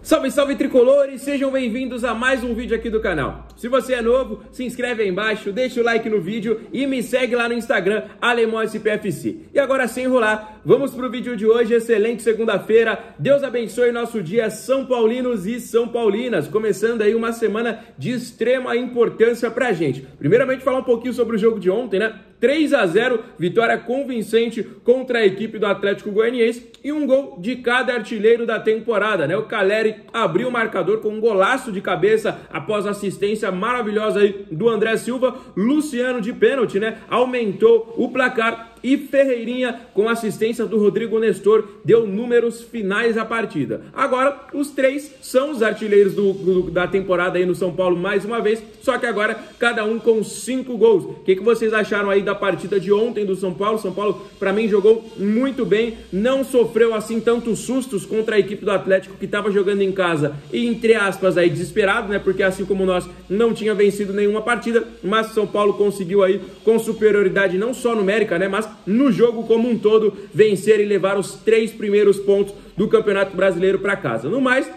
Salve, salve tricolores, sejam bem-vindos a mais um vídeo aqui do canal. Se você é novo, se inscreve aí embaixo, deixa o like no vídeo e me segue lá no Instagram, AlemãoSPFC. E agora, sem enrolar, vamos pro vídeo de hoje. Excelente segunda-feira, Deus abençoe nosso dia, São Paulinos e São Paulinas. Começando aí uma semana de extrema importância pra gente. Primeiramente, falar um pouquinho sobre o jogo de ontem, né? 3-0, vitória convincente contra a equipe do Atlético Goianiense e um gol de cada artilheiro da temporada, né? O Caleri abriu o marcador com um golaço de cabeça após assistência maravilhosa aí do André Silva. Luciano de pênalti, né? Aumentou o placar e Ferreirinha, com assistência do Rodrigo Nestor, deu números finais à partida. Agora, os três são os artilheiros da temporada aí no São Paulo mais uma vez, só que agora cada um com 5 gols. O que vocês acharam aí da partida de ontem do São Paulo? São Paulo, para mim, jogou muito bem, não sofreu assim tantos sustos contra a equipe do Atlético, que estava jogando em casa e, entre aspas, aí desesperado, né? Porque assim como nós, não tinha vencido nenhuma partida, mas São Paulo conseguiu aí, com superioridade não só numérica, né? Mas no jogo como um todo, vencer e levar os 3 primeiros pontos do Campeonato Brasileiro para casa. No mais,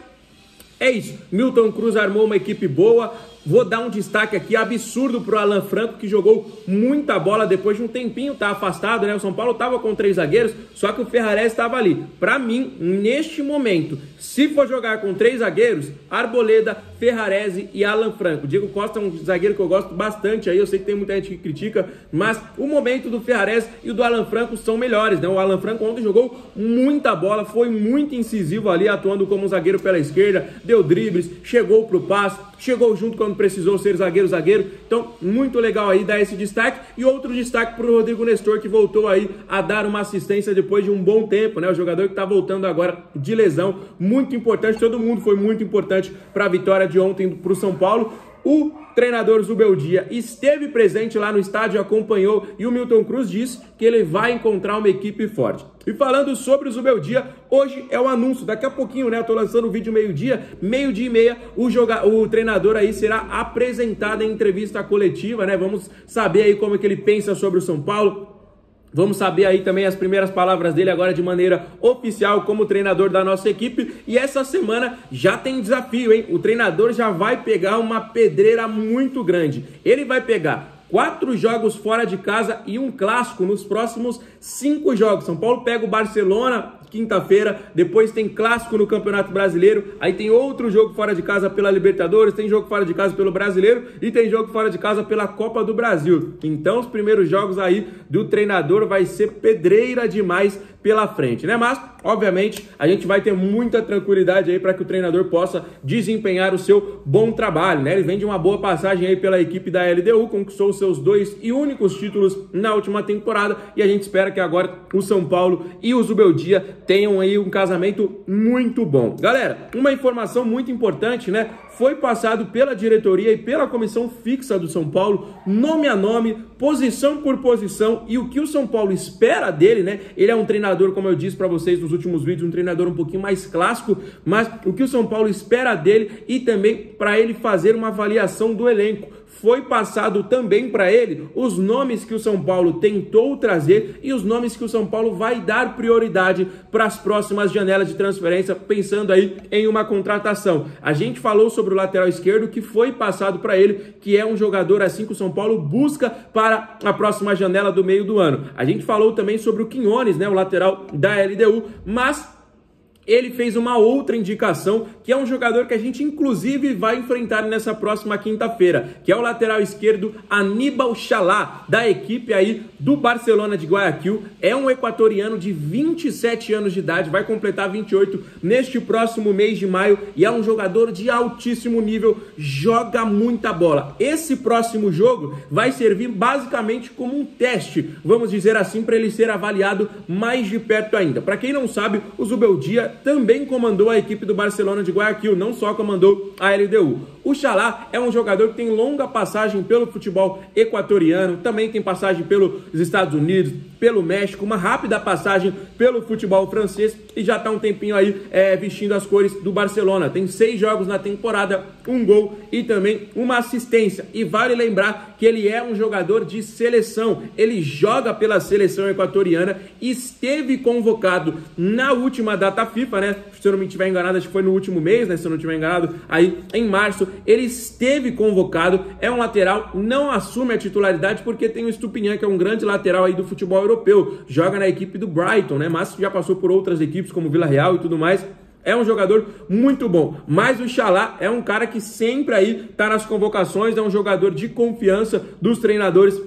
é isso. Milton Cruz armou uma equipe boa. Vou dar um destaque aqui absurdo pro Alan Franco, que jogou muita bola depois de um tempinho, tá afastado, né? O São Paulo tava com 3 zagueiros, só que o Ferrarese estava ali. Para mim, neste momento, se for jogar com 3 zagueiros, Arboleda, Ferrarese e Alan Franco. Diego Costa é um zagueiro que eu gosto bastante aí, eu sei que tem muita gente que critica, mas o momento do Ferrarese e do Alan Franco são melhores, né? O Alan Franco ontem jogou muita bola, foi muito incisivo ali, atuando como zagueiro pela esquerda, deu dribles, chegou pro passe, chegou junto quando precisou ser zagueiro. Então, muito legal aí dar esse destaque. E outro destaque para o Rodrigo Nestor, que voltou aí a dar uma assistência depois de um bom tempo, né? O jogador que está voltando agora de lesão, muito importante. Todo mundo foi muito importante para a vitória de ontem para o São Paulo. O treinador Zubeldia esteve presente lá no estádio, acompanhou, e o Milton Cruz disse que ele vai encontrar uma equipe forte. E falando sobre o Zubeldia, hoje é o anúncio, daqui a pouquinho, né, eu tô lançando o vídeo meio-dia e meia, o treinador aí será apresentado em entrevista coletiva, né, vamos saber aí como é que ele pensa sobre o São Paulo. Vamos saber aí também as primeiras palavras dele agora de maneira oficial como treinador da nossa equipe. E essa semana já tem desafio, hein? O treinador já vai pegar uma pedreira muito grande. Ele vai pegar 4 jogos fora de casa e um clássico nos próximos 5 jogos. São Paulo pega o Barcelona quinta-feira, depois tem clássico no Campeonato Brasileiro, aí tem outro jogo fora de casa pela Libertadores, tem jogo fora de casa pelo Brasileiro e tem jogo fora de casa pela Copa do Brasil. Então os primeiros jogos aí do treinador vai ser pedreira demais pela frente, né? Mas, obviamente, a gente vai ter muita tranquilidade aí para que o treinador possa desempenhar o seu bom trabalho, né? Ele vem de uma boa passagem aí pela equipe da LDU, conquistou os seus 2 e únicos títulos na última temporada e a gente espera que agora o São Paulo e o Zubeldia tenham aí um casamento muito bom. Galera, uma informação muito importante, né? Foi passado pela diretoria e pela comissão fixa do São Paulo, nome a nome, posição por posição, e o que o São Paulo espera dele, né? Ele é um treinador, como eu disse para vocês nos últimos vídeos, um treinador um pouquinho mais clássico, mas o que o São Paulo espera dele e também para ele fazer uma avaliação do elenco. Foi passado também para ele os nomes que o São Paulo tentou trazer e os nomes que o São Paulo vai dar prioridade para as próximas janelas de transferência, pensando aí em uma contratação. A gente falou sobre o lateral esquerdo, que foi passado para ele, que é um jogador assim que o São Paulo busca para a próxima janela do meio do ano. A gente falou também sobre o Quinones, né, o lateral da LDU, mas ele fez uma outra indicação, que é um jogador que a gente inclusive vai enfrentar nessa próxima quinta-feira, que é o lateral esquerdo Aníbal Chalá, da equipe aí do Barcelona de Guayaquil. É um equatoriano de 27 anos de idade, vai completar 28 neste próximo mês de maio e é um jogador de altíssimo nível, joga muita bola. Esse próximo jogo vai servir basicamente como um teste, vamos dizer assim, para ele ser avaliado mais de perto ainda. Para quem não sabe, o Zubeldia também comandou a equipe do Barcelona de Guayaquil, não só comandou a LDU. O Chalá é um jogador que tem longa passagem pelo futebol equatoriano, também tem passagem pelos Estados Unidos, pelo México, uma rápida passagem pelo futebol francês e já está um tempinho aí vestindo as cores do Barcelona. Tem 6 jogos na temporada, 1 gol e também uma assistência. E vale lembrar que ele é um jogador de seleção, ele joga pela seleção equatoriana, esteve convocado na última data FIFA FIFA, né? Se eu não me estiver enganado, acho que foi no último mês, né? Se eu não estiver enganado, aí em março, ele esteve convocado, é um lateral, não assume a titularidade porque tem o Stupinian, que é um grande lateral aí do futebol europeu, joga na equipe do Brighton, né? Mas já passou por outras equipes como Vila Real e tudo mais. É um jogador muito bom, mas o Chalá é um cara que sempre aí tá nas convocações, é um jogador de confiança dos treinadores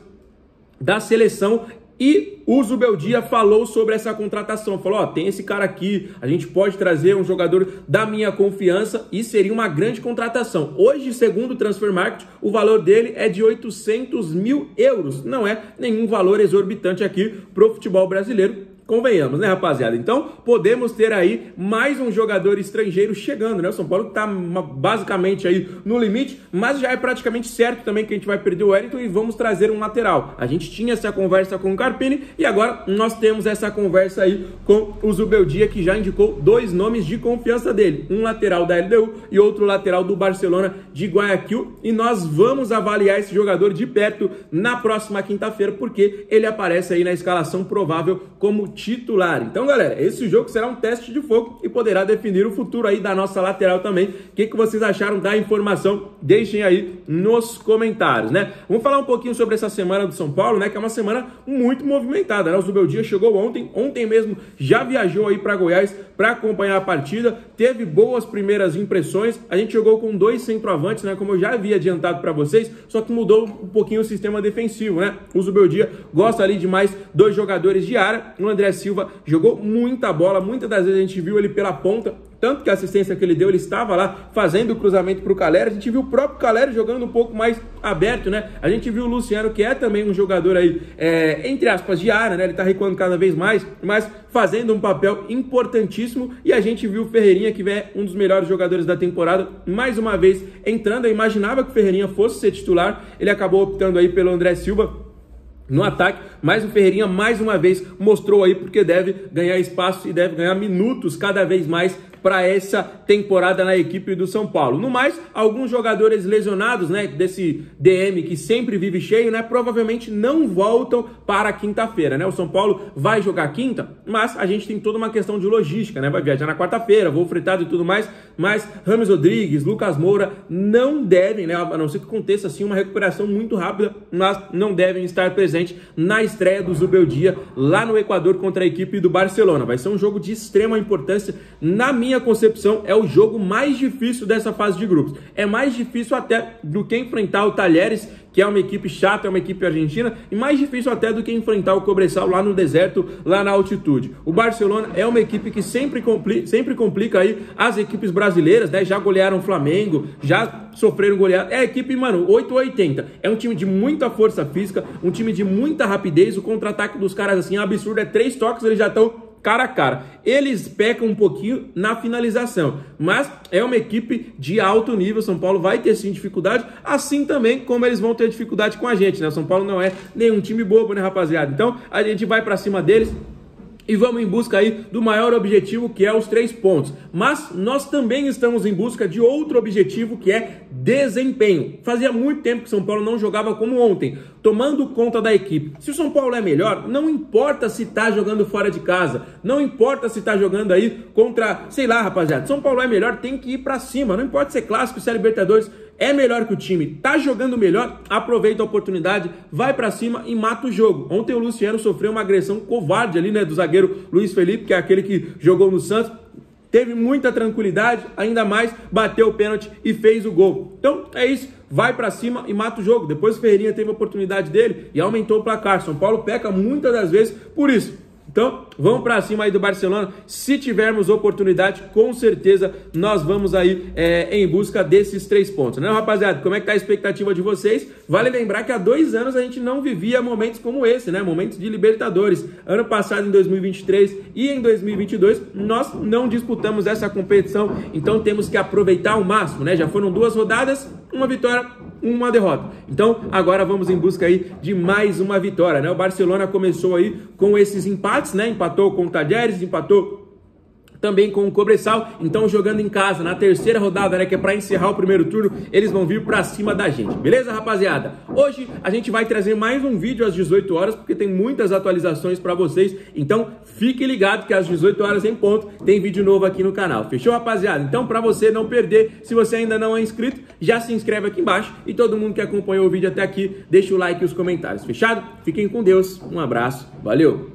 da seleção. E o Zubeldia falou sobre essa contratação, falou, ó, tem esse cara aqui, a gente pode trazer um jogador da minha confiança e seria uma grande contratação. Hoje, segundo o Transfer Market, o valor dele é de 800 mil euros, não é nenhum valor exorbitante aqui pro futebol brasileiro. Convenhamos, né, rapaziada? Então, podemos ter aí mais um jogador estrangeiro chegando, né? O São Paulo tá basicamente aí no limite, mas já é praticamente certo também que a gente vai perder o Wellington e vamos trazer um lateral. A gente tinha essa conversa com o Carpini e agora nós temos essa conversa aí com o Zubeldia, que já indicou 2 nomes de confiança dele. Um lateral da LDU e outro lateral do Barcelona de Guayaquil. E nós vamos avaliar esse jogador de perto na próxima quinta-feira, porque ele aparece aí na escalação provável como titular. Então, galera, esse jogo será um teste de fogo e poderá definir o futuro aí da nossa lateral também. O que vocês acharam da informação? Deixem aí nos comentários, né? Vamos falar um pouquinho sobre essa semana do São Paulo, né? Que é uma semana muito movimentada, né? O Zubeldia chegou ontem mesmo já viajou aí para Goiás para acompanhar a partida, teve boas primeiras impressões. A gente jogou com 2 centroavantes, né? Como eu já havia adiantado para vocês, só que mudou um pouquinho o sistema defensivo, né? O Zubeldia gosta ali de mais 2 jogadores de área. O André Silva jogou muita bola, muitas das vezes a gente viu ele pela ponta, tanto que a assistência que ele deu, ele estava lá fazendo o cruzamento para o Calera. A gente viu o próprio Calera jogando um pouco mais aberto, né? A gente viu o Luciano, que é também um jogador aí, entre aspas, de área, né? Ele tá recuando cada vez mais, mas fazendo um papel importantíssimo. E a gente viu o Ferreirinha, que é um dos melhores jogadores da temporada, mais uma vez entrando. Eu imaginava que o Ferreirinha fosse ser titular, ele acabou optando aí pelo André Silva no ataque, mas o Ferreirinha mais uma vez mostrou aí porque deve ganhar espaço e deve ganhar minutos cada vez mais para essa temporada na equipe do São Paulo. No mais, alguns jogadores lesionados, né, desse DM que sempre vive cheio, né, provavelmente não voltam para quinta-feira, né? O São Paulo vai jogar quinta, mas a gente tem toda uma questão de logística, né? Vai viajar na quarta-feira, voo fretado e tudo mais, mas Rames Rodrigues, Lucas Moura não devem, né, a não ser que aconteça assim uma recuperação muito rápida, mas não devem estar presentes na estreia do Zubeldia lá no Equador contra a equipe do Barcelona. Vai ser um jogo de extrema importância. Na minha concepção, é o jogo mais difícil dessa fase de grupos. É mais difícil até do que enfrentar o Talheres, que é uma equipe chata, é uma equipe argentina, e mais difícil até do que enfrentar o Cobresal lá no deserto, lá na altitude. O Barcelona é uma equipe que sempre complica aí as equipes brasileiras, né? Já golearam o Flamengo, já sofreram goleada. É a equipe, mano, 880. É um time de muita força física, um time de muita rapidez. O contra-ataque dos caras, assim, é absurdo. É 3 toques, eles já estão cara a cara. Eles pecam um pouquinho na finalização, mas é uma equipe de alto nível. São Paulo vai ter sim dificuldade, assim também como eles vão ter dificuldade com a gente, né? São Paulo não é nenhum time bobo, né, rapaziada? Então a gente vai pra cima deles e vamos em busca aí do maior objetivo, que é os 3 pontos. Mas nós também estamos em busca de outro objetivo, que é desempenho. Fazia muito tempo que São Paulo não jogava como ontem, tomando conta da equipe. Se o São Paulo é melhor, não importa se tá jogando fora de casa, não importa se tá jogando aí contra, sei lá, rapaziada. São Paulo é melhor, tem que ir pra cima. Não importa se é clássico, se é Libertadores, é melhor que o time, tá jogando melhor, aproveita a oportunidade, vai pra cima e mata o jogo. Ontem o Luciano sofreu uma agressão covarde ali, né, do zagueiro Luiz Felipe, que é aquele que jogou no Santos. Teve muita tranquilidade, ainda mais bateu o pênalti e fez o gol. Então é isso, vai pra cima e mata o jogo. Depois o Ferreirinha teve a oportunidade dele e aumentou o placar. São Paulo peca muitas das vezes por isso. Então, vamos para cima aí do Barcelona. Se tivermos oportunidade, com certeza nós vamos aí em busca desses 3 pontos, né, rapaziada? Como é que tá a expectativa de vocês? Vale lembrar que há 2 anos a gente não vivia momentos como esse, né? Momentos de Libertadores. Ano passado, em 2023 e em 2022, nós não disputamos essa competição, então temos que aproveitar ao máximo, né? Já foram 2 rodadas, 1 vitória, 1 derrota. Então, agora vamos em busca aí de mais uma vitória, né? O Barcelona começou aí com esses empates, né? Empatou com o Talheres, empatou também com o Cobressal. Então, jogando em casa, na terceira rodada, né, que é para encerrar o primeiro turno, eles vão vir para cima da gente. Beleza, rapaziada? Hoje a gente vai trazer mais um vídeo às 18 horas, porque tem muitas atualizações para vocês. Então, fique ligado que às 18 horas em ponto tem vídeo novo aqui no canal. Fechou, rapaziada? Então, para você não perder, se você ainda não é inscrito, já se inscreve aqui embaixo. E todo mundo que acompanhou o vídeo até aqui, deixa o like e os comentários. Fechado? Fiquem com Deus. Um abraço. Valeu!